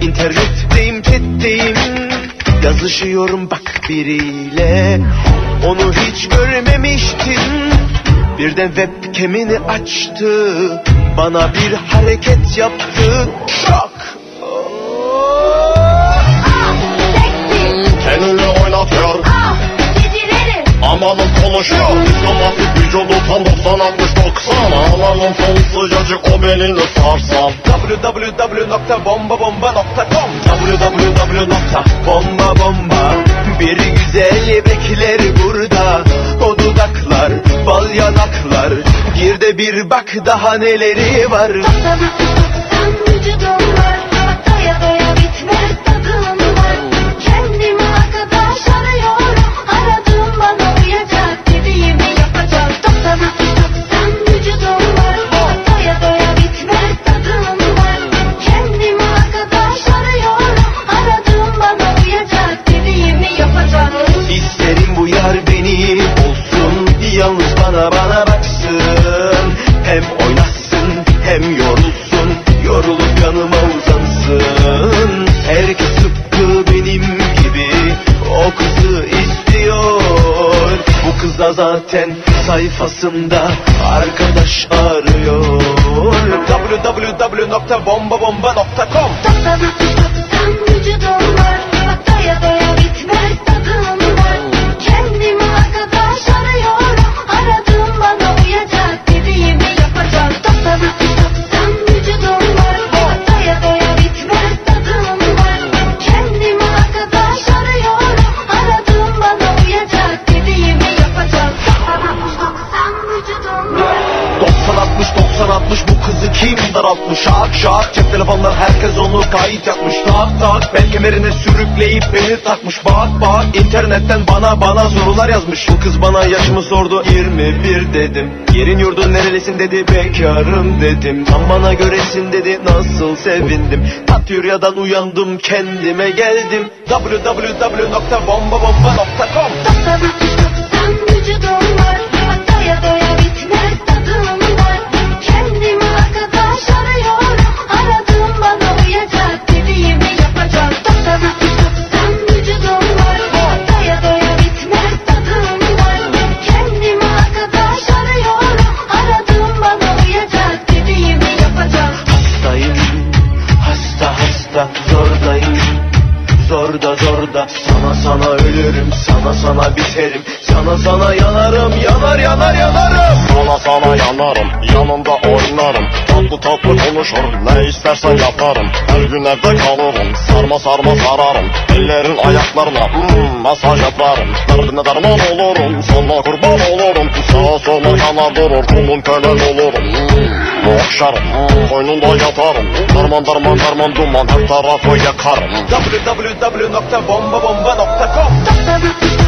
İnternetteyim, chatteyim, yazışıyorum bak biriyle. Onu hiç görmemiştim. Birden webcam'ini açtı, bana bir hareket yaptı. Şok. Kendini oynatıyor, amanın konuşuyor. Psikomatik vücudu tam 90-60-90. Amanın son sıcacık o belini sarsam. www.bombabomba.com www.bombabomba. Bir güzel bekler burada, o dudaklar, bal yanaklar. Gir de bir bak daha neleri var. Vücudum var, doya doya bitmez tadım var. Kendimi arkadaş arıyorum, aradığım bana uyacak, dediğimi yapacak. 90 vücudum var, doya doya bitmez tadım var. Kendimi arkadaş arıyorum, aradığım bana uyacak, dediğimi yapacak. İsterim bu yar benim olsun, yalnız bana baksın. Hem oynasın hem yorulsun, yorulup yanıma uzansın. Herkes tıpkı benim gibi o kızı istiyor. Bu kız da zaten sayfasında arkadaş arıyor. www.bombabomba.com vücudum var, doya doya bitmez tadım var. Kendimi arkadaş arıyorum, aradığım bana uyacak, dediğimi yapacak. 90 vücudum var, doya doya bitmez tadım var. Kendimi arkadaş arıyorum, aradığım bana uyacak, dediğimi yapacak. 90 vücudum var. 90-60 bu kızı kim daraltmış? Şak şak cep telefonlar, herkes onu kayıt yapmış. Tak tak bel kemerine sürükleyip beni takmış. Bak bak internetten bana sorular yazmış. Bu kız bana yaşımı sordu, 21 dedim. Yerin yurdun nerelisin dedi, bekarım dedim. Tam bana göresin dedi, nasıl sevindim. Tatyurya'dan uyandım, kendime geldim. www.bombabomba.com 90 vücudum var, doya doya bitmez tadım var. Kendimi arkadaş arıyorum, aradığım bana uyacak, dediğimi yapacak. 90 vücudum var, doya doya bitmez tadım var. Kendimi arkadaş arıyorum, aradığım bana uyacak, dediğimi yapacak. Hastayım, hasta zordayım, zorda sana ölürüm, sana biterim, sana yanarım, yanarım. Sana yanarım, yanında oynarım. Tatlı konuşur, ne istersen yaparım. Her gün evde kalırım, sarma sararım. Ellerin ayaklarına masaj yaparım. Derdine derman olurum, sana kurban olurum. Sağa sola yanar durur, kulun kölen olurum. Okşarım, koynunda yatarım. Darman duman, her tarafı yakarım. www.bombabomba.com